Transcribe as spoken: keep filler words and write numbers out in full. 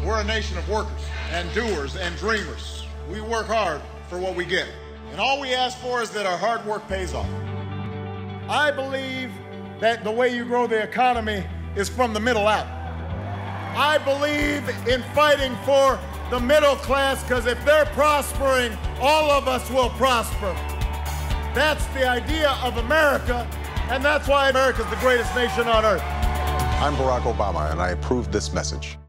We're a nation of workers and doers and dreamers. We work hard for what we get. And all we ask for is that our hard work pays off. I believe that the way you grow the economy is from the middle out. I believe in fighting for the middle class, because if they're prospering, all of us will prosper. That's the idea of America, and that's why America is the greatest nation on earth. I'm Barack Obama, and I approve this message.